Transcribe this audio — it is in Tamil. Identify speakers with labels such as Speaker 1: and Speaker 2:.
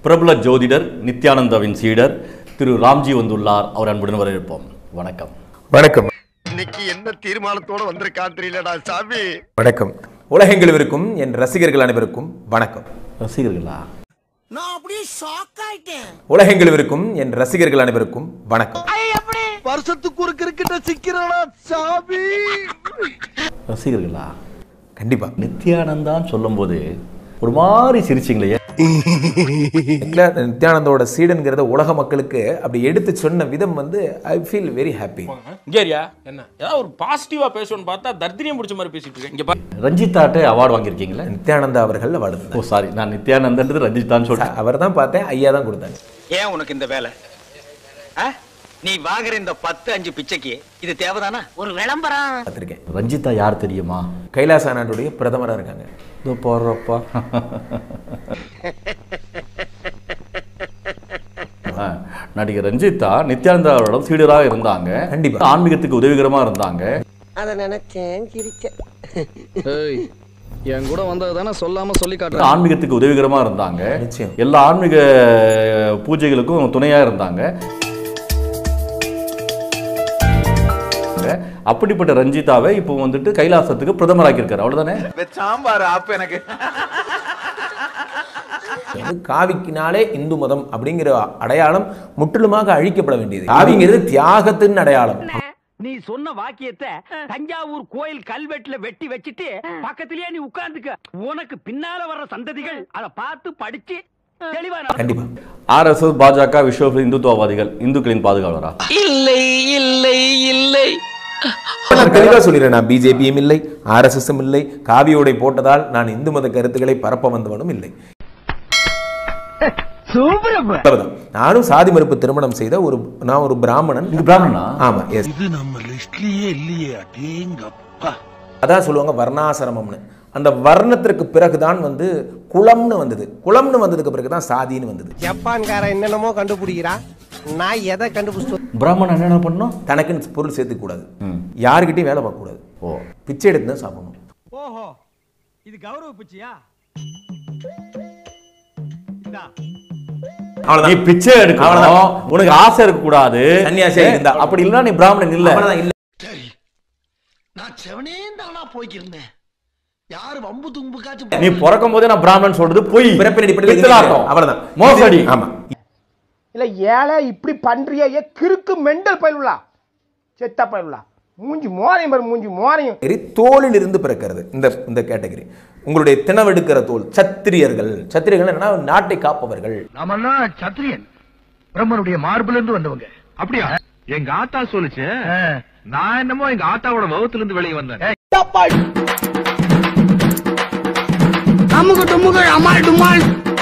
Speaker 1: பிரபல ஜோதிடர் நித்யானந்தாவின் சீடர் திரு ராம்ஜி வந்துள்ளார். அவர் அன்புடன் வரவேற்போம். வணக்கம்.
Speaker 2: வணக்கம்.
Speaker 3: இன்னைக்கு என்ன தீர்மானத்தோட வந்திருக்கான் தெரியலடா சாமி.
Speaker 2: வணக்கம். உலகெங்கிலும் இருக்கும் என் ரசிகர்கள் அனைவருக்கும் வணக்கம்.
Speaker 1: ரசிகர்களா?
Speaker 4: நான் அப்படியே ஷாக் ஆயிட்டேன்.
Speaker 2: உலகெங்கிலும் இருக்கும் என் ரசிகர்கள் அனைவருக்கும் வணக்கம்.
Speaker 3: வருஷத்துக்கு ஒரு கிரிக்கெட்ட சிக்கிறடா சாமி.
Speaker 1: ரசிகர்களா?
Speaker 2: கண்டிப்பா.
Speaker 1: நித்யானந்தான் சொல்லும் போது ஒரு மாதிரி சிரிச்சிங்களே.
Speaker 2: நித்யானந்தோட சீடன்கிறத உலக மக்களுக்கு அப்படி எடுத்து சொன்ன விதம் வந்து ஐ ஃபீல் வெரி ஹாப்பி.
Speaker 5: இங்கேரியா என்ன ஏதாவது ஒரு பாசிட்டிவா பேசணும்னு பார்த்தா தர்தினியம் பிடிச்ச மாதிரி பேசிட்டு இருக்கேன். இங்க பாரு,
Speaker 1: ரஞ்சிதாட்ட அவார்டு வாங்கியிருக்கீங்களா?
Speaker 2: நித்யானந்தா அவர்கள் அவார்டு.
Speaker 1: ஓ சாரி, நான் நித்யானந்தன்றது ரஞ்சிதான்னு சொல்றேன்.
Speaker 2: அவர் தான் பார்த்தேன், ஐயா தான் கொடுத்தாங்க.
Speaker 6: ஏன் உனக்கு இந்த வேலை? நீ வாங்குற இந்த 10-5 பிச்சைக்கு இது தேவைதானா?
Speaker 4: ஒரு விளம்பரம்
Speaker 2: பார்த்திருக்கேன்.
Speaker 1: ரஞ்சிதா யார் தெரியுமா?
Speaker 2: கைலாச நாட்டுடைய பிரதமராக இருக்காங்க.
Speaker 1: இதோ போடுறப்பா. நடிகர் ரஞ்சிதா நித்யானந்தாவோட சீடராக இருந்தாங்க.
Speaker 2: கண்டிப்பா.
Speaker 1: ஆன்மீகத்துக்கு உதவிகரமா இருந்தாங்க.
Speaker 4: அத நினைச்சேன் சிரிச்சேன்.
Speaker 5: என் கூட வந்தது தானே சொல்லாம சொல்லி காட்டுறேன்.
Speaker 1: ஆன்மீகத்துக்கு உதவிகரமா இருந்தாங்க.
Speaker 2: நிச்சயம்.
Speaker 1: எல்லா ஆன்மீக பூஜைகளுக்கும் துணையா இருந்தாங்க. அப்படிப்பட்ட ரஞ்சிதாவை இப்போ வந்துட்டு கைலாசத்துக்கு பிரதமராக்கி இருக்காரு. அவ்வளவுதானே?
Speaker 3: சாம்பார் ஆப் எனக்கு.
Speaker 2: காவிக்கினாலே இந்து மதம் அப்படிங்கிற அடையாளம் முற்றிலுமாக அழிக்கப்பட வேண்டியது. காவிங்கிறது தியாகத்தின் அடையாளம்.
Speaker 7: நீ சொன்ன வாக்கியத்தை தஞ்சாவூர் கோயில் கல்வெட்டுல வெட்டி வச்சிட்டு பக்கத்திலேயே நீ உட்கார்ந்துக்க. உனக்கு பின்னால வர்ற சந்ததிகள் அதை பார்த்து படிச்சு தெளிவா.
Speaker 2: கண்டிப்பா.
Speaker 1: RSS பாஜக விஸ்வ இந்துத்துவவாதிகள் இந்துக்களின் பாதுகாவலரா?
Speaker 7: இல்லை இல்லை இல்லை.
Speaker 2: நான் தெளிவா சொல்லிடுறேன், நான் பிஜேபியும் இல்லை, RSSம் இல்லை. காவியோடை போட்டதால் நான் இந்து மத கருத்துக்களை பரப்ப வந்தவனும் இல்லை. நானும் சாதி மறுப்பு திருமணம் செய்த நான் ஒரு பிராமணன்.
Speaker 1: பிராமணனா?
Speaker 2: ஆமா.
Speaker 3: இது நம்ம லிஸ்ட்லயே இல்லையே. அடேங்கப்பா.
Speaker 2: அதான் சொல்லுவாங்க வர்ணாசிரமம்னு. அந்த வர்ணத்திற்கு பிறகுதான் வந்து குலம்னு வந்தது. குலம்னு வந்ததுக்கு பிறகுதான் சாதின்னு வந்தது.
Speaker 4: ஜப்பான்கார என்னென்னமோ கண்டுபிடிக்கிறா, நான் எதை கண்டுபிடிச்சு?
Speaker 1: பிராமணன் என்ன பண்ணும்?
Speaker 2: தனக்குன்னு பொருள் சேர்த்துக்க கூடாது, யாருக்கிட்டையும் வேலை பார்க்க கூடாது, பிச்சை எடுத்து தான் சாப்பிடணும்.
Speaker 7: ஓஹோ, இது கௌரவ பிச்சையா?
Speaker 1: நீ பிச்சை எடுக்கணும், உனக்கு ஆசை இருக்க கூடாது.
Speaker 2: சன்னியாசியா இருந்தா.
Speaker 1: அப்படி இல்ல நீ பிராமணன் இல்ல.
Speaker 3: சரி, நான் செவனே தானா போய்க்கிருந்தேன். யாரு வம்பு தும்புக்காச்சும்.
Speaker 1: நீ பிறக்கும் போதே நான் பிராமணன் சொல்றது பொய்.
Speaker 2: பிறப்பின் அடிப்படையில்
Speaker 1: பித்தலாட்டம்.
Speaker 2: அவ்வளவுதான்,
Speaker 1: மோசடி.
Speaker 2: ஆமா.
Speaker 8: இல்ல ஏழை இப்படி பண்றியா? கிறுக்கு மெண்டல் பயிலுலா, செத்த பயிலுலா, மூஞ்சி மோரையும் பாரு, மூஞ்சி மோரையும்.
Speaker 2: தோலில் இருந்து பிறக்கிறது இந்த கேட்டகரி. உங்களுடைய தினவெடுக்கிற தோல். சத்திரியர்கள். சத்திரியர்கள் என்னன்னா நாட்டை காப்பவர்கள்.
Speaker 9: நாமெல்லாம் சத்திரியன், பிரம்மனுடைய மார்பில இருந்து வந்தவங்க. அப்படியா? எங்க ஆத்தா சொல்லுச்சு. நான் என்னமோ எங்க ஆத்தாவோட வகுத்துல இருந்து வெளியே வந்தேன்.
Speaker 4: அமுக டுமுக அமால் டுமால்.